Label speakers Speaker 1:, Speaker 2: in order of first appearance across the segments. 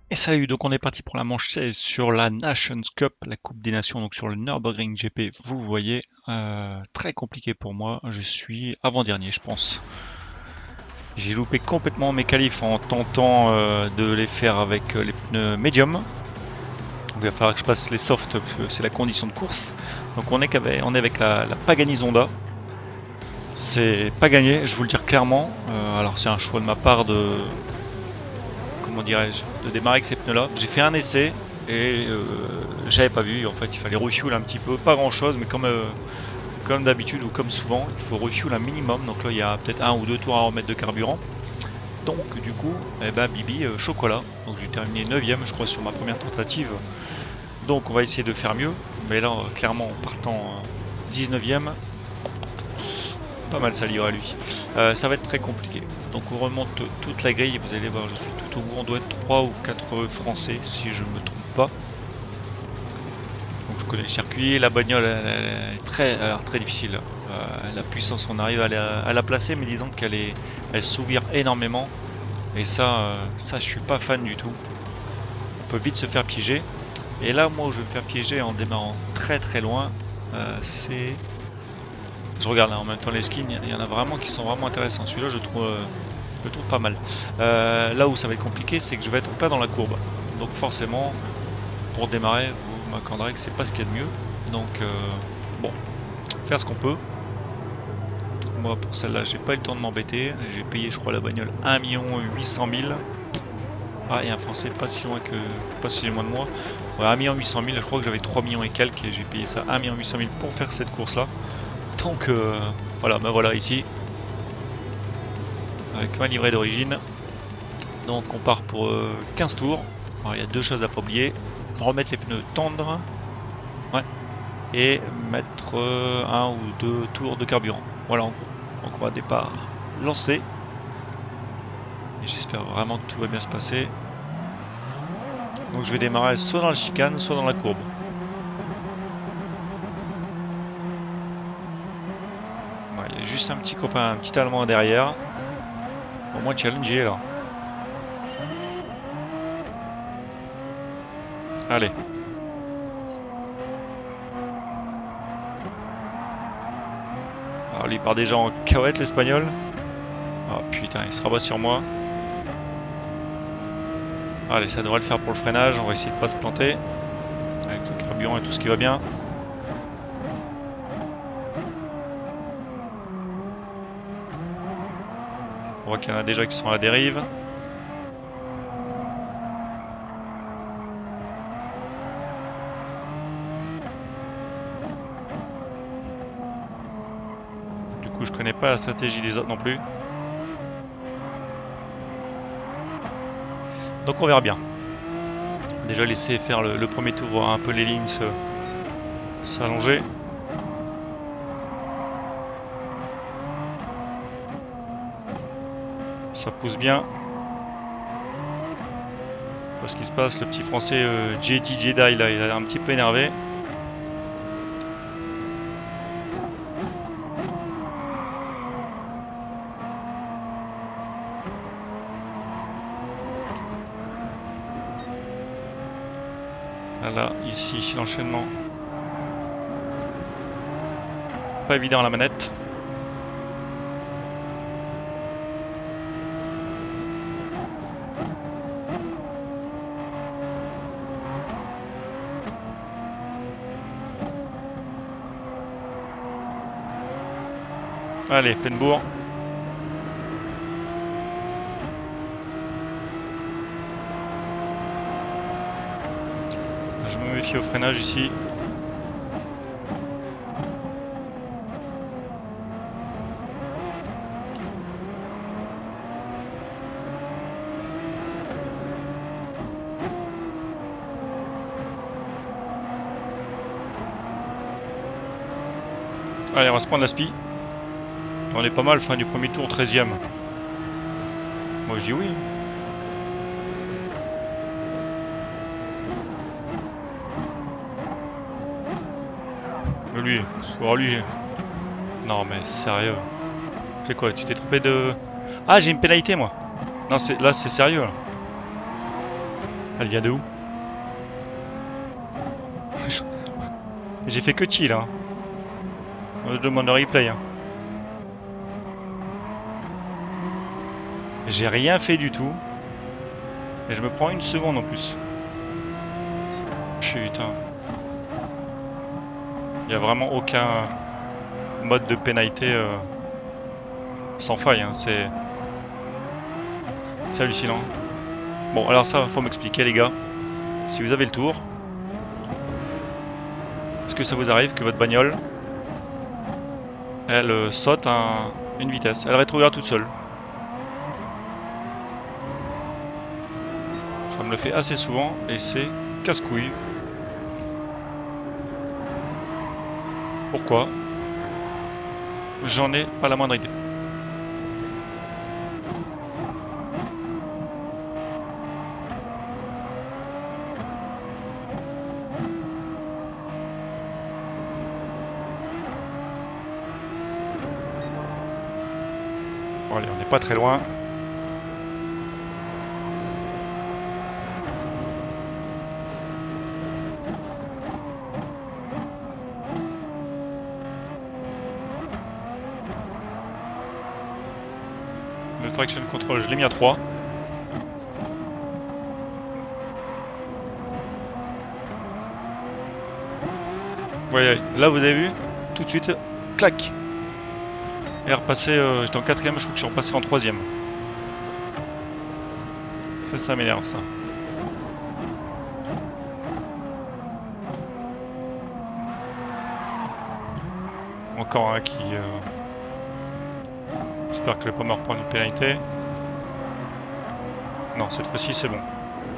Speaker 1: Et salut, donc on est parti pour la manche 16 sur la Nations Cup, la Coupe des Nations, donc sur le Nürburgring GP, vous voyez, très compliqué pour moi, je suis avant-dernier je pense. J'ai loupé complètement mes qualifs en tentant de les faire avec les pneus médium. Donc il va falloir que je passe les softs, parce que c'est la condition de course. Donc on est avec la Pagani Zonda. C'est pas gagné, je vous le dire clairement. Alors c'est un choix de ma part de, comment dirais-je, de démarrer avec ces pneus-là. J'ai fait un essai et j'avais pas vu. En fait, il fallait refuel un petit peu, pas grand-chose, mais comme d'habitude ou comme souvent, il faut refuel un minimum. Donc là, il y a peut-être un ou deux tours à remettre de carburant. Donc du coup, eh ben, Bibi, chocolat. Donc j'ai terminé 9ème, je crois, sur ma première tentative. Donc on va essayer de faire mieux. Mais là, clairement, en partant 19ème, pas mal ça livre à lui. Ça va être très compliqué. Donc on remonte toute la grille, vous allez voir, je suis tout au bout, on doit être 3 ou 4 Français si je me trompe pas. Donc je connais le circuit, la bagnole elle est très difficile. La puissance on arrive à la placer, mais disons elle s'ouvre énormément. Et ça je suis pas fan du tout. On peut vite se faire piéger. Et là moi où je vais me faire piéger en démarrant très loin, c'est... Je regarde là, en même temps les skins, il y en a vraiment qui sont vraiment intéressants. Celui-là je le trouve pas mal. Là où ça va être compliqué, c'est que je vais être en plein dans la courbe. Donc forcément, pour démarrer, vous m'accorderez que c'est pas ce qu'il y a de mieux. Donc bon, faire ce qu'on peut. Moi pour celle-là, j'ai pas eu le temps de m'embêter. J'ai payé je crois la bagnole 1 800 000. Ah, et un français pas si loin de moi. Ouais, 1 800 000, je crois que j'avais 3 millions et quelques et j'ai payé ça 1 800 000 pour faire cette course-là. Donc voilà, ben voilà ici, avec ma livrée d'origine. Donc on part pour 15 tours. Alors il y a deux choses à pas oublier. Remettre les pneus tendres. Ouais. Et mettre un ou deux tours de carburant. Voilà en gros. Donc on va départ lancé. Et j'espère vraiment que tout va bien se passer. Donc je vais démarrer soit dans la chicane, soit dans la courbe. Ouais, il y a juste un petit copain, un petit allemand derrière. Au moins challenger là. Allez. Alors lui il part déjà en cahuète l'espagnol. Oh putain, il se rabat sur moi. Allez, ça devrait le faire pour le freinage. On va essayer de pas se planter. Avec le carburant et tout ce qui va bien. On voit qu'il y en a déjà qui sont à la dérive. Du coup, je connais pas la stratégie des autres non plus. Donc on verra bien. Déjà laisser faire le premier tour, voir un peu les lignes s'allonger. Ça pousse bien. Pas ce qui se passe, le petit français JD Jedi là, il a l'air un petit peu énervé. Voilà, ici l'enchaînement. Pas évident à la manette. Allez, pleine bourre. Je me méfie au freinage ici. Allez, on va se prendre la spi. On est pas mal, fin du premier tour, 13ème. Moi je dis oui. Lui, non mais sérieux. C'est quoi, tu t'es trompé de... Ah, j'ai une pénalité moi. Non, là c'est sérieux là. Elle vient de où? J'ai fait que chill, hein. Je demande le replay, hein. J'ai rien fait du tout. Et je me prends une seconde en plus. Putain. Il n'y a vraiment aucun mode de pénalité sans faille, hein. C'est hallucinant. Bon, alors ça, faut m'expliquer, les gars. Si vous avez le tour, est-ce que ça vous arrive que votre bagnole, elle saute une vitesse? Elle rétrograde toute seule. Ça me le fait assez souvent et c'est casse-couille. Pourquoi? J'en ai pas la moindre idée. Bon, allez, on n'est pas très loin. Le traction control, je l'ai mis à 3. Voyez, là vous avez vu, tout de suite, clac. Et repassé, j'étais en 4ème, je crois que je suis repassé en 3ème. Ça m'énerve ça. Encore un qui... J'espère que je vais pas me reprendre une pénalité. Non, cette fois-ci c'est bon.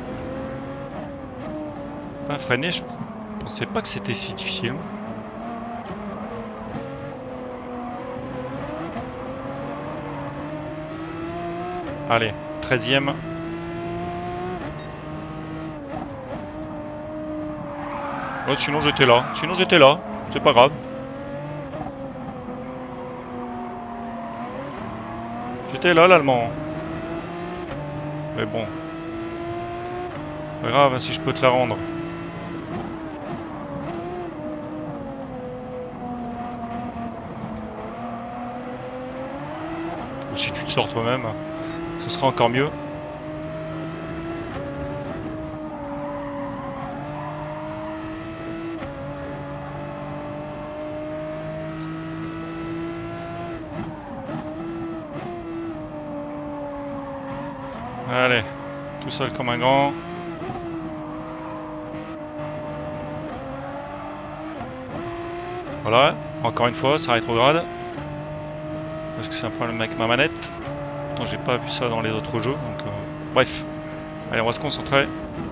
Speaker 1: Pas freiner, je pensais pas que c'était si difficile. Allez, 13ème. Oh, sinon j'étais là. C'est pas grave. J'étais là, l'allemand. Mais bon. Pas grave, si je peux te la rendre. Ou si tu te sors toi-même, ce sera encore mieux. Allez, tout seul comme un grand. Voilà, encore une fois, ça rétrograde. Parce que c'est un problème avec ma manette. Pourtant, j'ai pas vu ça dans les autres jeux. Donc, bref. Allez, on va se concentrer.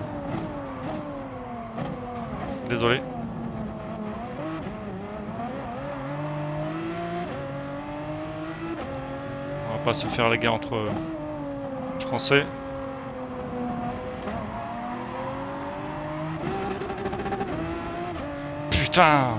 Speaker 1: Désolé. On va pas se faire les gars entre français. Putain!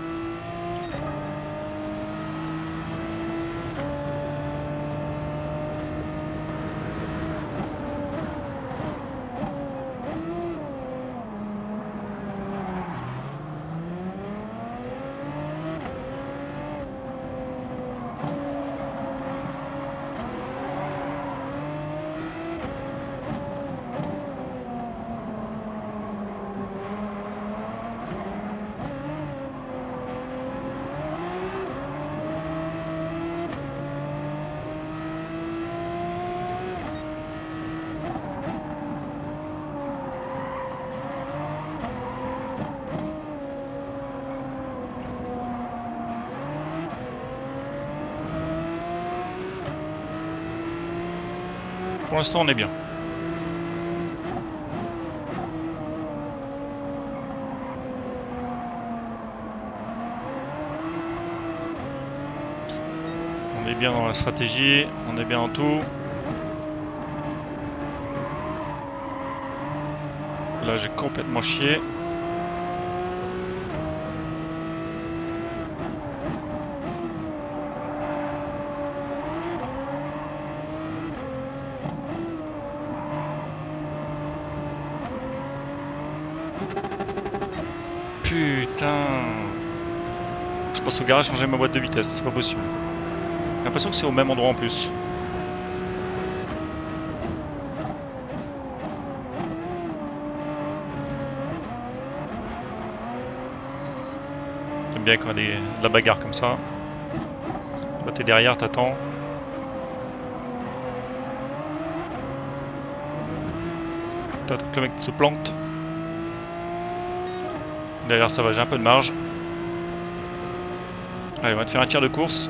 Speaker 1: Pour l'instant, on est bien. On est bien dans la stratégie, on est bien en tout. Là, j'ai complètement chié. putain. Je passe au garage changer ma boîte de vitesse, c'est pas possible. J'ai l'impression que c'est au même endroit en plus. J'aime bien quand il y a de la bagarre comme ça. Toi t'es derrière, t'attends. T'attends que le mec se plante. Derrière ça va, j'ai un peu de marge. Allez, on va te faire un tir de course.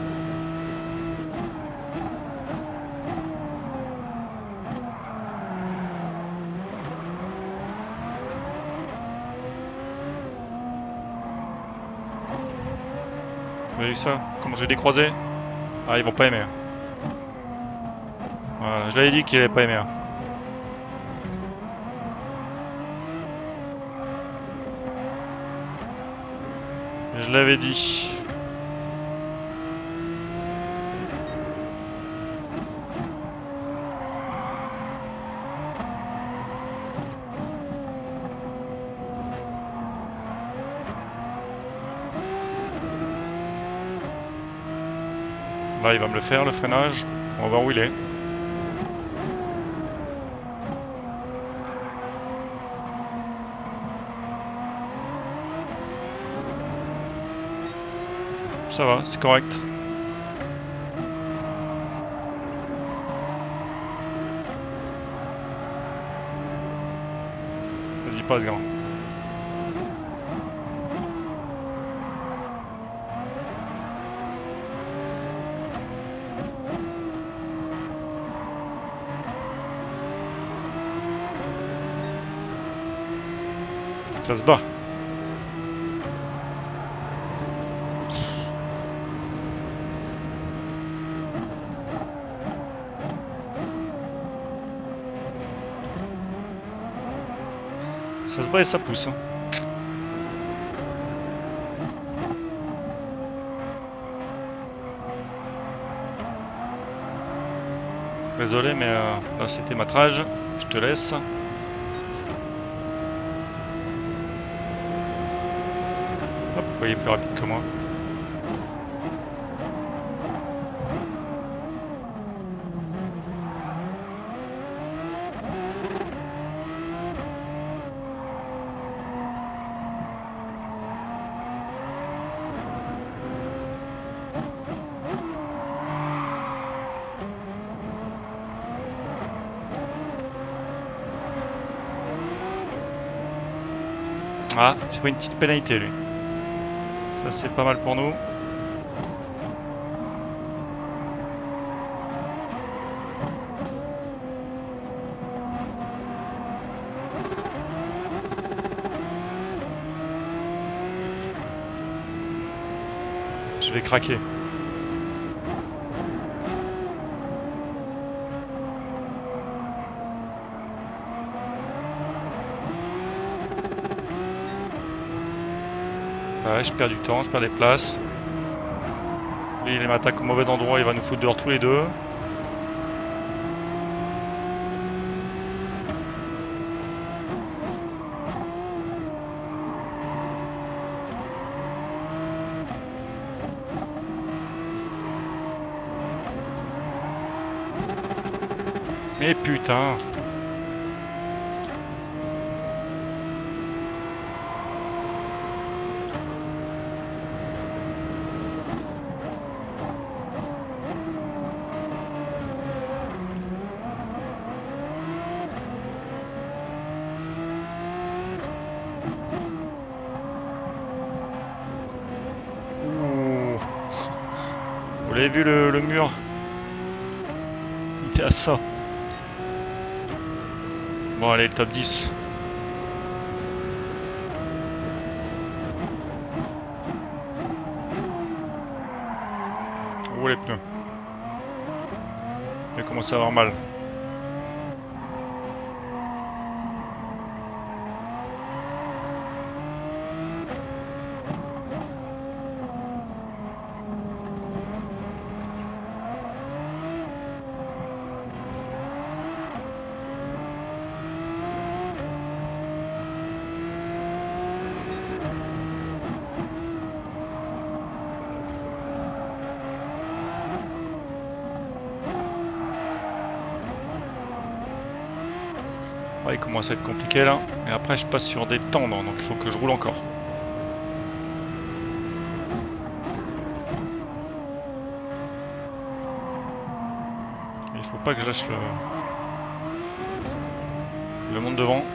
Speaker 1: Vous avez vu ça? Comment j'ai décroisé? Ah, ils vont pas aimer. Voilà, je l'avais dit qu'ils allaient pas aimer. Je l'avais dit. Là, il va me le faire, le freinage. On va voir où il est. Ça va, c'est correct. Vas-y, passe, grand. Ça se bat. Ça se bat et ça pousse. Hein. Désolé, mais là c'était matrage. Je te laisse. Ah, pourquoi il est plus rapide que moi? Ah, c'est pas une petite pénalité lui. Ça c'est pas mal pour nous. Je vais craquer. Ouais, je perds du temps, je perds des places. Lui, il m'attaque au mauvais endroit, il va nous foutre dehors tous les deux. Mais putain! Vous l'avez vu le mur? Il était à ça. Bon allez, le top 10. Oh les pneus. Il commence à avoir mal. Ouais, il commence à être compliqué là. Et après, je passe sur des tendres, donc il faut que je roule encore. Il faut pas que je lâche le monde devant.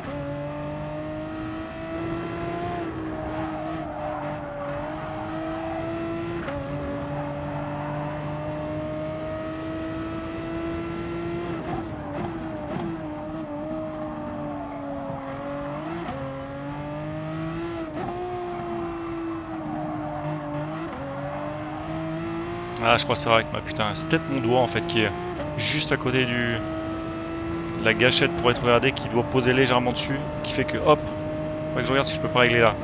Speaker 1: Ah, je crois que c'est vrai que putain, c'est peut-être mon doigt en fait qui est juste à côté la gâchette pour être regardé, qui doit poser légèrement dessus, qui fait que hop, faudrait que je regarde si je peux pas régler là.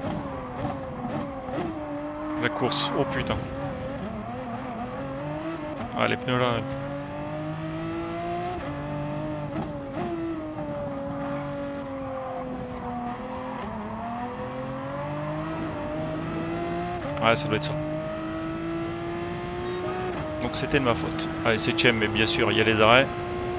Speaker 1: La course, oh putain. Ah, les pneus là. Ouais, ça doit être ça. Donc c'était de ma faute. Allez, 7ème, mais bien sûr, il y a les arrêts.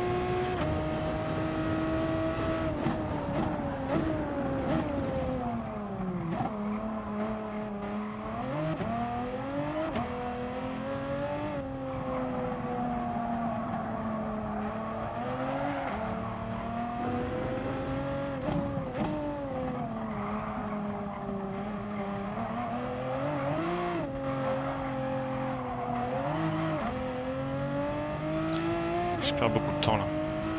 Speaker 1: Je perds beaucoup de temps là.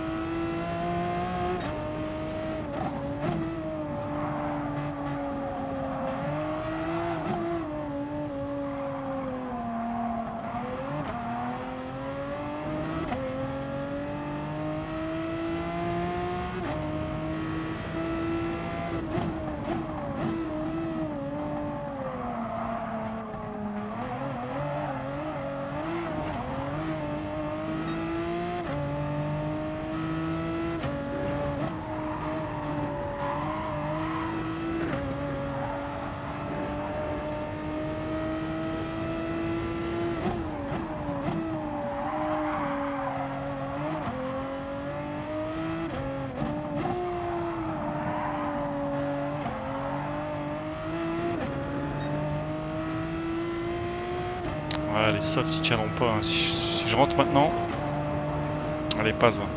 Speaker 1: Voilà, les softs ils tiendront pas. Hein. Si je rentre maintenant, allez, passe là.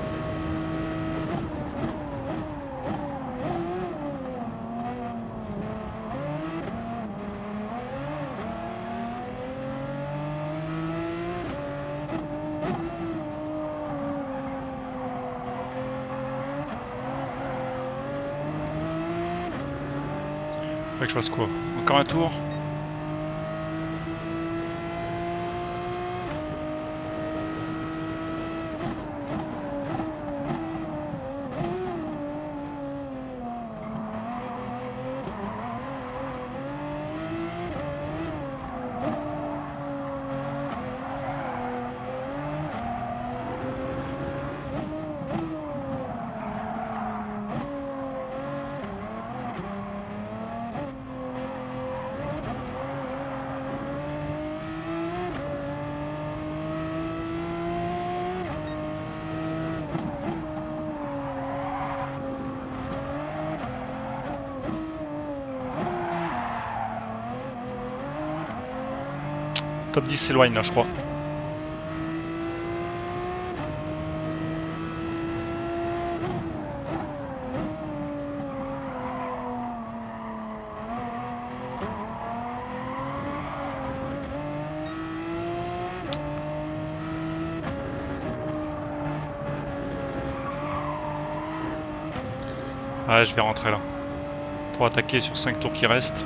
Speaker 1: Faudrait que je fasse quoi? Encore un tour? Top 10 s'éloigne là, je crois. Ouais, je vais rentrer là. Pour attaquer sur 5 tours qui restent.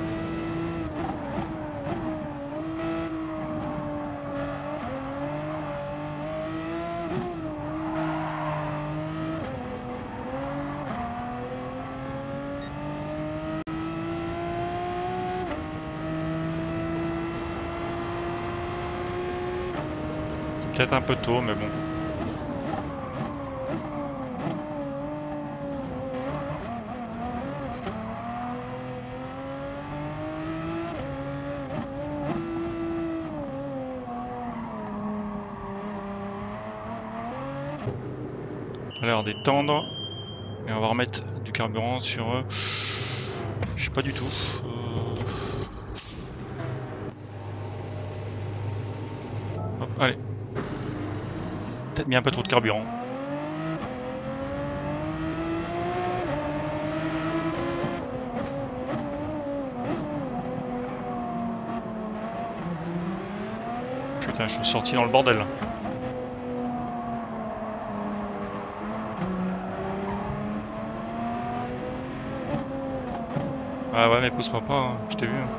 Speaker 1: Peut-être un peu tôt, mais bon. Alors, des tendres. Et on va remettre du carburant sur... je sais pas du tout. Hop, allez. Peut-être mis un peu trop de carburant. Putain, je suis sorti dans le bordel là. Ah ouais, mais pousse-moi pas, hein. Je t'ai vu. Hein.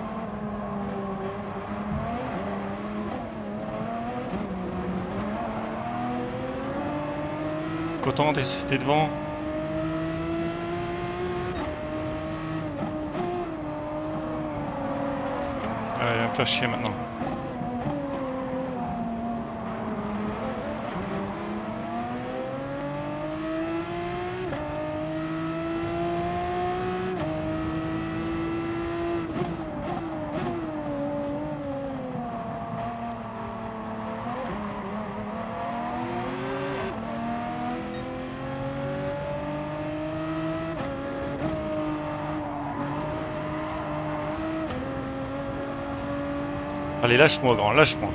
Speaker 1: Coton, t'es devant. Allez, il va me faire chier maintenant. Allez, lâche-moi, grand, lâche-moi.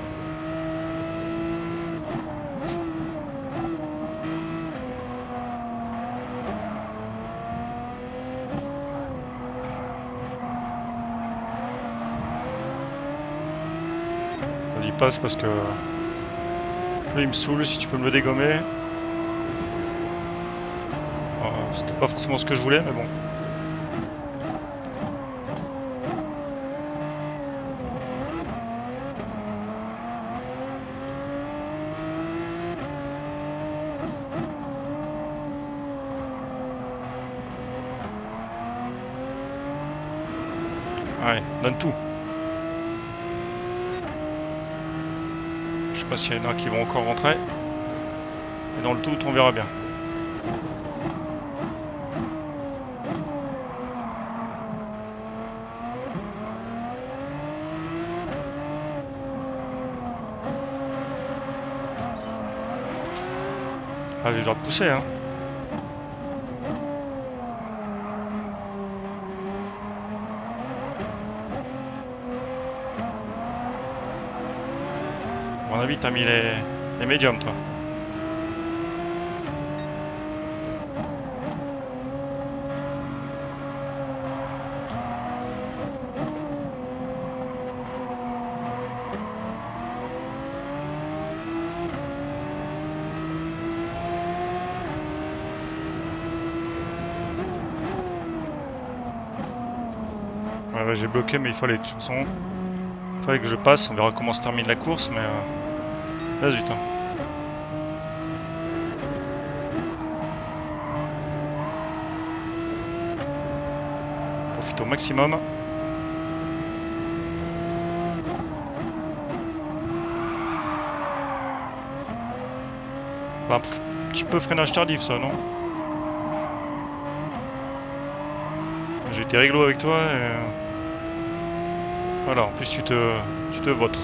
Speaker 1: Vas-y, passe parce que... Là, il me saoule, si tu peux me le dégommer. C'était pas forcément ce que je voulais, mais bon. Allez, donne tout. Je sais pas s'il y en a qui vont encore rentrer. Et dans le doute, on verra bien. Ah, j'ai le droit de pousser, hein. À mon avis, t'as mis les médiums, toi. Ouais, j'ai bloqué, mais il fallait, de toute façon. Il fallait que je passe, on verra comment se termine la course, mais... Là, zut, hein. Profite au maximum. Bah, un petit peu freinage tardif, ça, non? J'ai été réglo avec toi et... Voilà, en plus tu te vautres.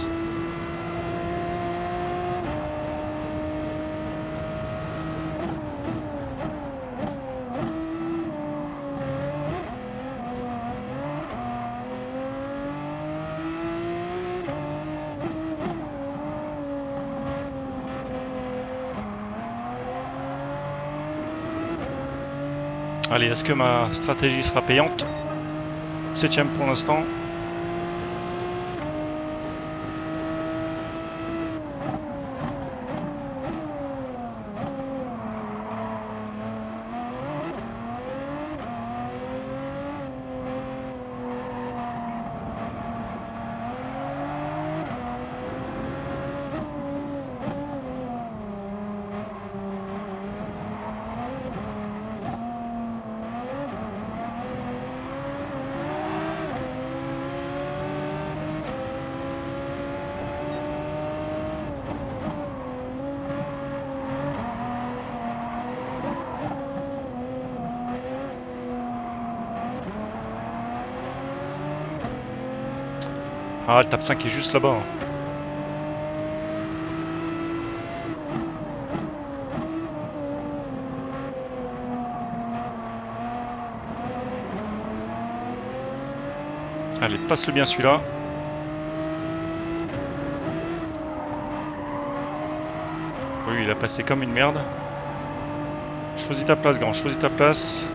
Speaker 1: Allez, est-ce que ma stratégie sera payante? 7ème pour l'instant. Ah, le TAP 5 est juste là-bas. Allez, passe-le bien celui-là. Oui, il a passé comme une merde. Choisis ta place, grand, choisis ta place.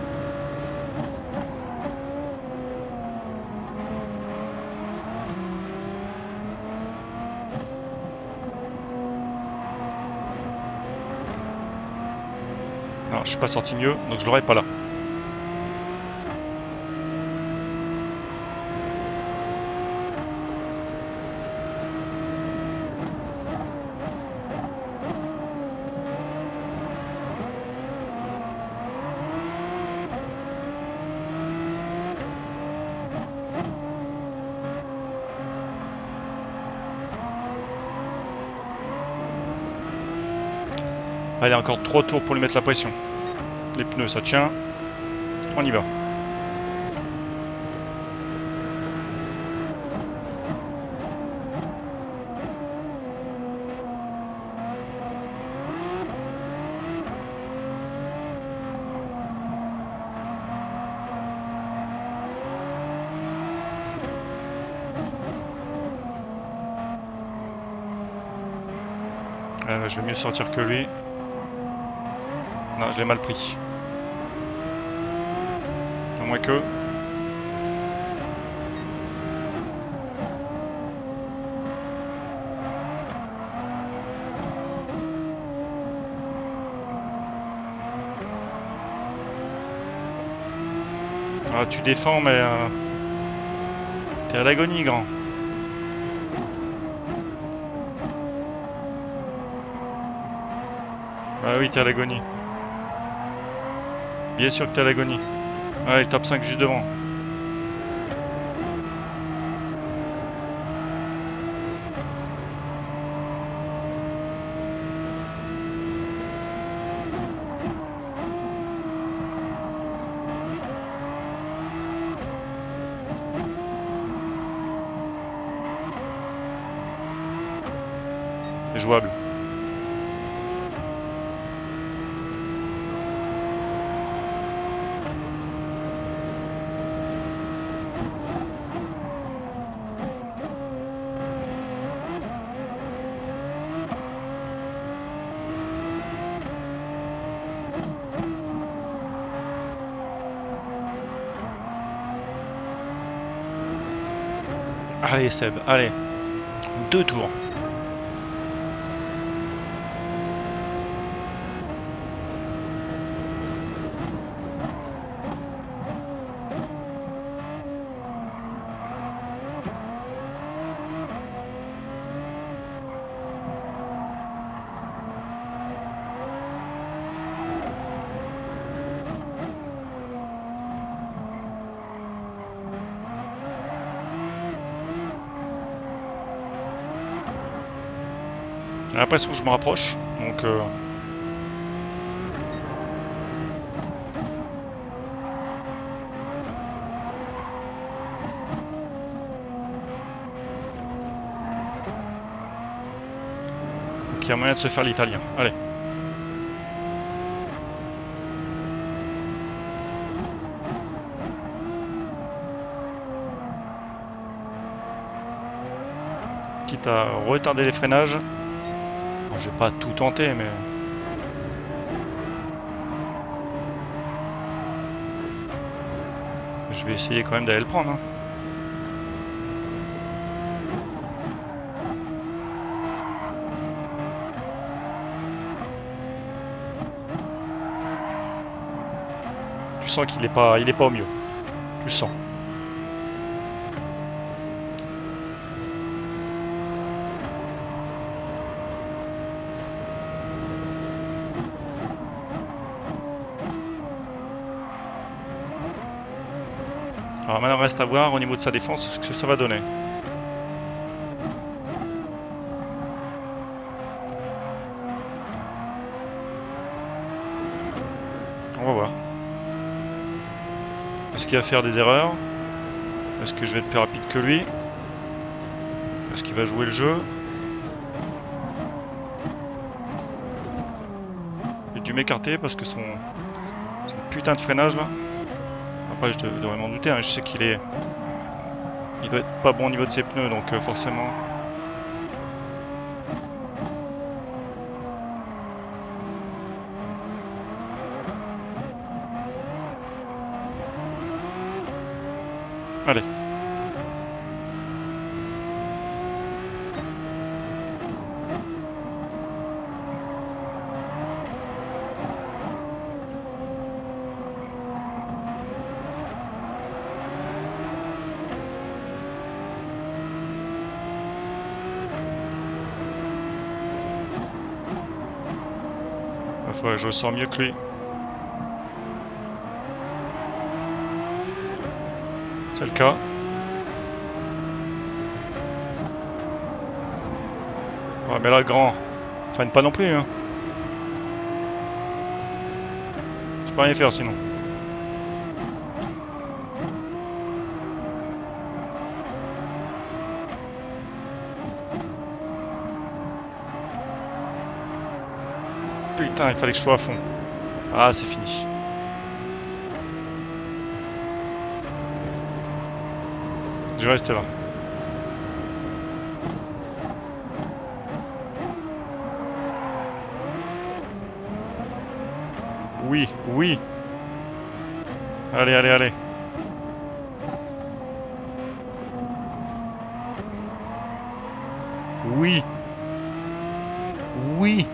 Speaker 1: Non, je suis pas sorti mieux, donc je l'aurai pas là. Allez, encore 3 tours pour lui mettre la pression. Les pneus, ça tient. On y va. Je vais mieux sortir que lui. Non, je l'ai mal pris. À moins que... Ah, tu défends, mais... T'es à l'agonie, grand. Ah oui, t'es à l'agonie. Bien sûr que t'es à l'agonie. Allez, top 5 juste devant. C'est jouable. Allez Seb, allez. 2 tours. J'ai l'impression que je me rapproche, donc il y a moyen de se faire l'italien. Allez. Quitte à retarder les freinages. Bon, je vais pas tout tenter, mais... Je vais essayer quand même d'aller le prendre. Hein. Tu sens qu'il est pas au mieux. Tu le sens. Alors maintenant, reste à voir au niveau de sa défense ce que ça va donner. On va voir. Est-ce qu'il va faire des erreurs? Est-ce que je vais être plus rapide que lui? Est-ce qu'il va jouer le jeu? J'ai dû m'écarter parce que son putain de freinage là. Après je devrais m'en douter, hein. Je sais qu'il est Il doit être pas bon au niveau de ses pneus, donc forcément... Allez. Ouais, je le sens mieux que lui. C'est le cas. Ouais, mais là, grand, freine pas non plus, hein. Je peux rien faire sinon. Putain, il fallait que je sois à fond. Ah, c'est fini. Je vais rester là. Oui, oui. Allez, allez, allez. Oui. Oui.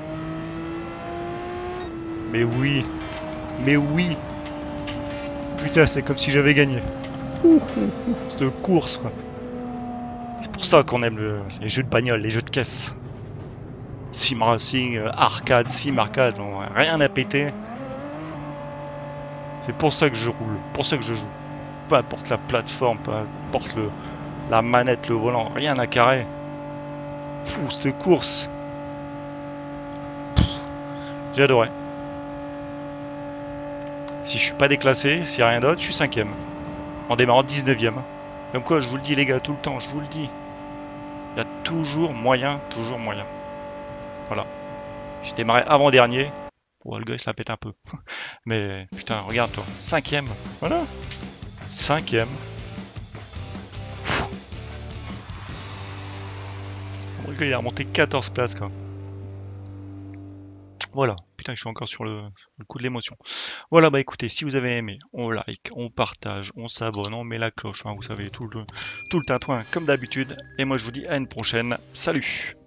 Speaker 1: Mais oui. Mais oui. Putain, c'est comme si j'avais gagné. De course, quoi. C'est pour ça qu'on aime les jeux de bagnole, les jeux de caisse. Sim Racing, arcade, sim arcade, on a rien à péter. C'est pour ça que je roule, pour ça que je joue. Peu importe la plateforme, peu importe la manette, le volant, rien à carrer. Fou, cette course. J'ai adoré. Si je suis pas déclassé, s'il n'y a rien d'autre, je suis 5ème. En démarrant 19ème. Comme quoi, je vous le dis les gars, tout le temps, je vous le dis. Il y a toujours moyen, toujours moyen. Voilà. J'ai démarré avant-dernier. Oh, le gars, il se la pète un peu. Mais putain, regarde toi. 5ème. Voilà. 5ème. Le gars, il a remonté 14 places, quoi. Voilà. Putain, je suis encore sur le coup de l'émotion. Voilà, bah écoutez, si vous avez aimé, on like, on partage, on s'abonne, on met la cloche, hein, vous savez, tout le tintouin comme d'habitude. Et moi, je vous dis à une prochaine. Salut!